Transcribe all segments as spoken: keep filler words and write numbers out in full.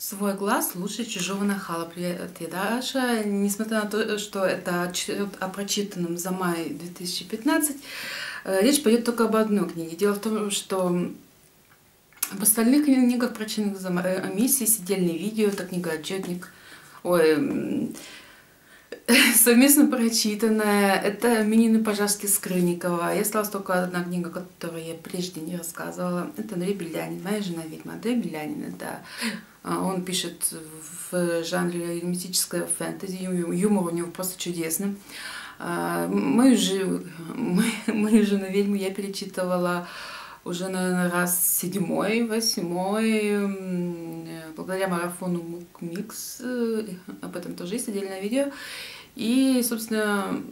Свой глаз лучше чужого нахала. Привет, я Даша. Несмотря на то, что это отчет о прочитанном за май две тысячи пятнадцатый, речь пойдет только об одной книге. Дело в том, что в остальных книгах, прочитанных за миссии, сидельные видео, это книга-отчетник, ой, совместно прочитанная, это «Минины пожарские» Скрынникова. И осталась только одна книга, которую я прежде не рассказывала. Это Андрей Белянин, «Моя жена ведьма». Андрей Белянин, это он пишет в жанре мистическое фэнтези, юмор у него просто чудесный. Мою, же, мою жену ведьму я перечитывала уже, наверное, раз седьмой, восьмой, благодаря марафону Мук Микс, об этом тоже есть отдельное видео. И, собственно,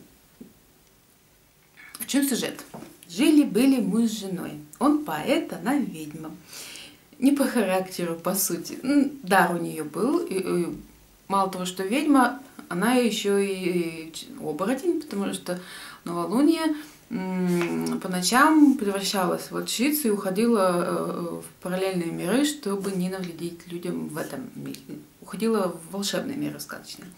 в чем сюжет? Жили-были мы с женой. Он поэт, она ведьма. Не по характеру, по сути. Дар у нее был. И, и, мало того, что ведьма, она еще и оборотень, потому что новолуние по ночам превращалась в волчицу и уходила в параллельные миры, чтобы не навредить людям в этом мире. Уходила в волшебные миры сказочные.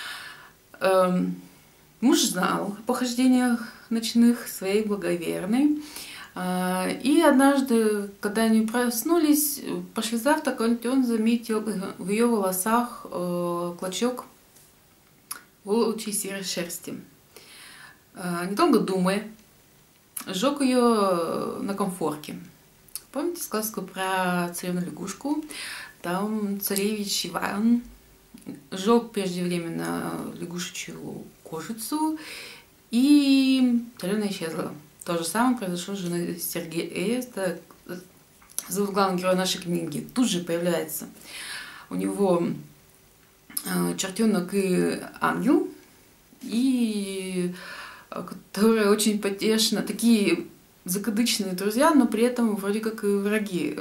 Муж знал о похождениях ночных своей благоверной. И однажды, когда они проснулись, пошли завтракать, он заметил в ее волосах клочок волчьей серой шерсти. Недолго думая, сжег ее на комфорке. Помните сказку про царевну-лягушку? Там царевич Иван сжег преждевременно лягушечью кожицу, и царевна исчезла. То же самое произошло с женой Сергея. Это зовут главного героя нашей книги. Тут же появляется у него чертенок и ангел, и которые очень потешно, такие закадычные друзья, но при этом вроде как и враги.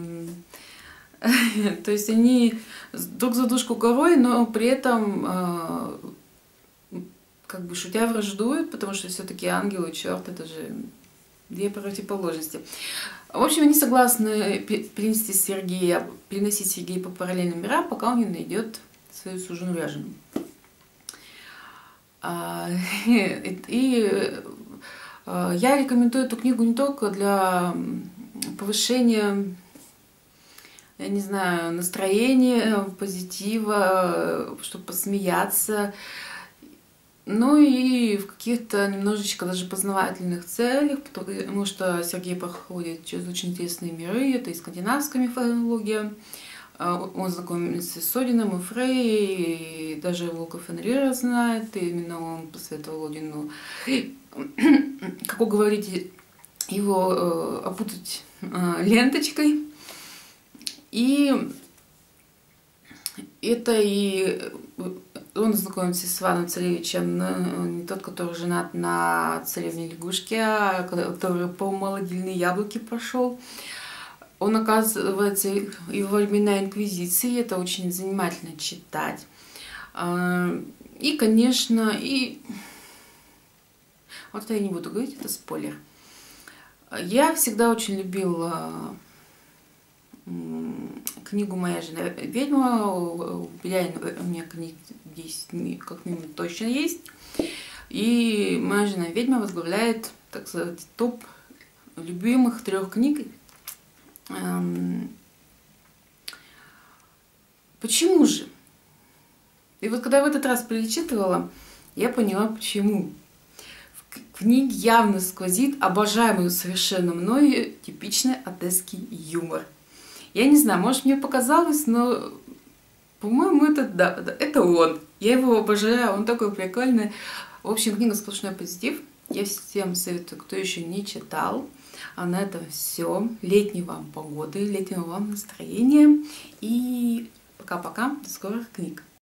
То есть они друг за дружку горой, но при этом как бы шутя враждуют, потому что все-таки ангел и черт — это же две противоположности. В общем, они согласны перенести Сергея, переносить Сергея по параллельным мирам, пока он не найдет свою суженую ряженую. И я рекомендую эту книгу не только для повышения, я не знаю, настроения, позитива, чтобы посмеяться, ну и в каких-то немножечко даже познавательных целях, потому что Сергей проходит через очень интересные миры, это и скандинавская мифология, он знакомится с Одином и Фрей, и даже Волков Фенрира знает, и именно он посоветовал Одину, как вы говорите, его опутать ленточкой. И это и он знакомится с Иваном Царевичем, не тот, который женат на царевне лягушке, а который по молодильные яблоки пошел. Он, оказывается, и во времена Инквизиции, это очень занимательно читать. И, конечно, и вот я не буду говорить, это спойлер. Я всегда очень любила книгу «Моя жена ведьма». У Белянина у меня книг десять как минимум точно есть. И «Моя жена ведьма» возглавляет, так сказать, топ любимых трех книг. Почему же? И вот когда в этот раз перечитывала, я поняла, почему. В книге явно сквозит обожаемый совершенно мною типичный одесский юмор. Я не знаю, может, мне показалось, но, по-моему, это, да, это он. Я его обожаю, он такой прикольный. В общем, книга сплошной позитив. Я всем советую, кто еще не читал. А на этом все. Летней вам погоды, летнего вам настроения. И пока-пока. До скорых книг.